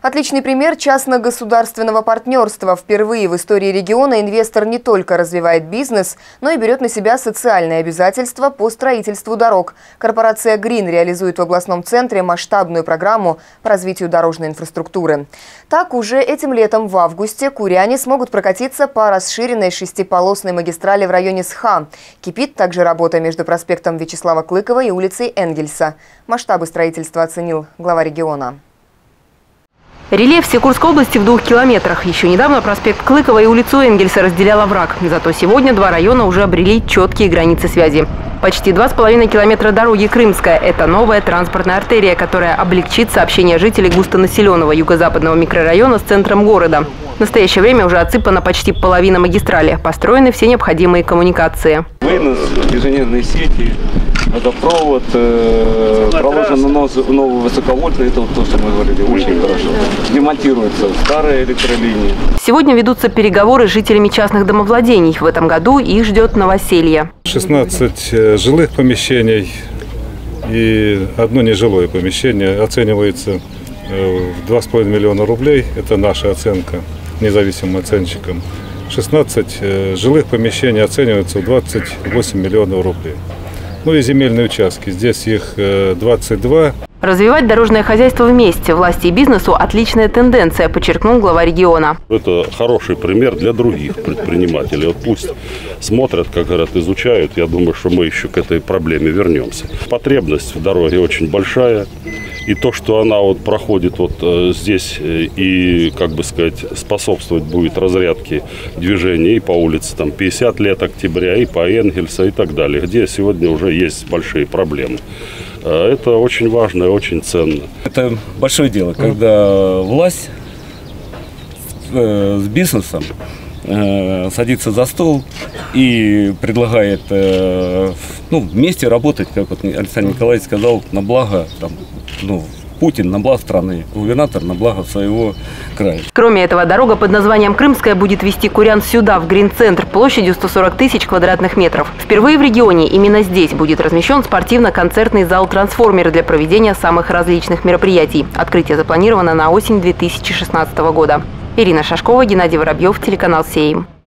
Отличный пример частно-государственного партнерства. Впервые в истории региона инвестор не только развивает бизнес, но и берет на себя социальные обязательства по строительству дорог. Корпорация «Грин» реализует в областном центре масштабную программу по развитию дорожной инфраструктуры. Так, уже этим летом в августе куряне смогут прокатиться по расширенной шестиполосной магистрали в районе СХА. Кипит также работа между проспектом Вячеслава Клыкова и улицей Энгельса. Масштабы строительства оценил глава региона. Рельеф всей Курской области в 2 километрах. Еще недавно проспект Клыкова и улицу Энгельса разделял овраг. Зато сегодня два района уже обрели четкие границы связи. Почти 2,5 километра дороги Крымская – это новая транспортная артерия, которая облегчит сообщение жителей густонаселенного юго-западного микрорайона с центром города. В настоящее время уже отсыпана почти половина магистрали. Построены все необходимые коммуникации. Вынос, инженерные сети, водопровод, проложено новый высоковольтный, это вот то, что мы говорили, очень хорошо. Демонтируются старые электролинии. Сегодня ведутся переговоры с жителями частных домовладений. В этом году их ждет новоселье. 16 жилых помещений и одно нежилое помещение оценивается в 2,5 миллиона рублей. Это наша оценка независимым оценщикам. 16 жилых помещений оцениваются в 28 миллионов рублей. Ну и земельные участки. Здесь их 22. Развивать дорожное хозяйство вместе. Власти и бизнесу – отличная тенденция, подчеркнул глава региона. Это хороший пример для других предпринимателей. Вот пусть смотрят, как говорят, изучают. Я думаю, что мы еще к этой проблеме вернемся. Потребность в дороге очень большая. И то, что она вот проходит вот здесь и, как бы сказать, способствовать будет разрядке движения и по улице там 50 лет октября, и по Энгельса и так далее, где сегодня уже есть большие проблемы. Это очень важно и очень ценно. Это большое дело, когда власть с бизнесом садится за стол и предлагает вместе работать, как вот Александр Николаевич сказал, на благо Путин на благо страны, губернатор на благо своего края. Кроме этого, дорога под названием Крымская будет вести курян сюда, в Грин-центр, площадью 140 тысяч квадратных метров. Впервые в регионе именно здесь будет размещен спортивно-концертный зал «Трансформер» для проведения самых различных мероприятий. Открытие запланировано на осень 2016 года. Ирина Шашкова, Геннадий Воробьев, телеканал «Сейм».